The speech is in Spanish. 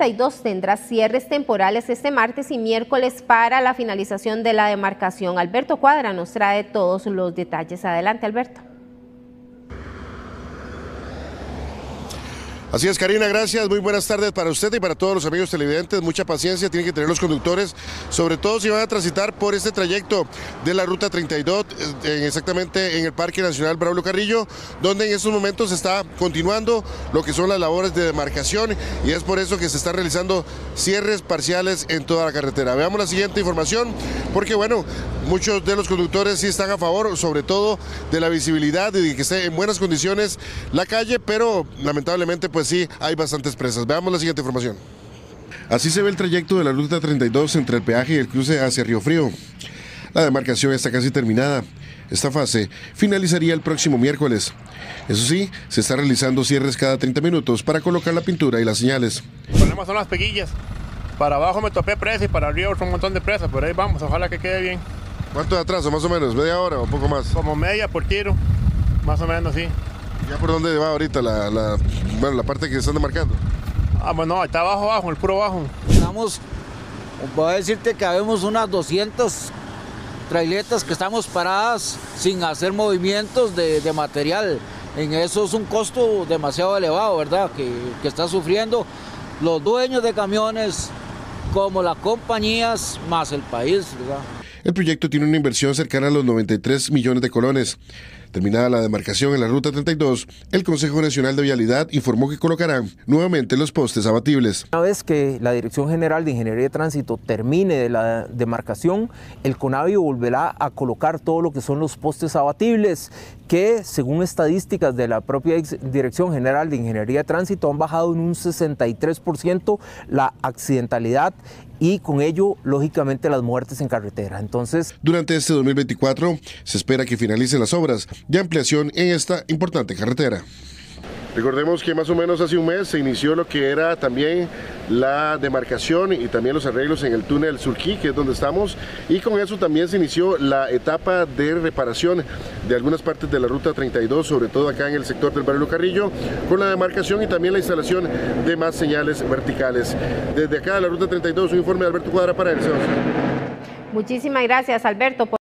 32 tendrá cierres temporales este martes y miércoles para la finalización de la demarcación. Alberto Cuadra nos trae todos los detalles. Adelante, Alberto. Así es, Karina, gracias. Muy buenas tardes para usted y para todos los amigos televidentes. Mucha paciencia tienen que tener los conductores, sobre todo si van a transitar por este trayecto de la Ruta 32, exactamente en el Parque Nacional Braulio Carrillo, donde en estos momentos se está continuando lo que son las labores de demarcación y es por eso que se están realizando cierres parciales en toda la carretera. Veamos la siguiente información, porque bueno, muchos de los conductores sí están a favor, sobre todo de la visibilidad y de que esté en buenas condiciones la calle, pero lamentablemente pues sí, hay bastantes presas. Veamos la siguiente información. Así se ve el trayecto de la Ruta 32 entre el peaje y el cruce hacia Río Frío. La demarcación está casi terminada. Esta fase finalizaría el próximo miércoles. Eso sí, se está realizando cierres cada 30 minutos para colocar la pintura y las señales. El problema son las peguillas. Para abajo me topé presa y para arriba otro montón de presas, pero ahí vamos, ojalá que quede bien. ¿Cuánto de atraso, más o menos? ¿Media hora o un poco más? Como media por tiro, más o menos, sí. ¿Ya por dónde va ahorita la parte que están demarcando? Bueno, está abajo, el puro abajo. Estamos, voy a decirte que habemos unas 200 trailetas que estamos paradas sin hacer movimientos de material. En eso es un costo demasiado elevado, ¿verdad? Que está sufriendo los dueños de camiones, como las compañías, más el país, ¿verdad? El proyecto tiene una inversión cercana a los 93 millones de colones. Terminada la demarcación en la Ruta 32, el Consejo Nacional de Vialidad informó que colocarán nuevamente los postes abatibles. Una vez que la Dirección General de Ingeniería de Tránsito termine de la demarcación, el CONAVI volverá a colocar todo lo que son los postes abatibles, que según estadísticas de la propia Dirección General de Ingeniería de Tránsito han bajado en un 63% la accidentalidad y con ello, lógicamente, las muertes en carretera. Entonces, durante este 2024 se espera que finalicen las obras de ampliación en esta importante carretera. Recordemos que más o menos hace un mes se inició lo que era también la demarcación y también los arreglos en el túnel Surquí, que es donde estamos, y con eso también se inició la etapa de reparación de algunas partes de la Ruta 32, sobre todo acá en el sector del Braulio Carrillo, con la demarcación y también la instalación de más señales verticales. Desde acá de la Ruta 32, un informe de Alberto Cuadra para el CEOS. Muchísimas gracias, Alberto.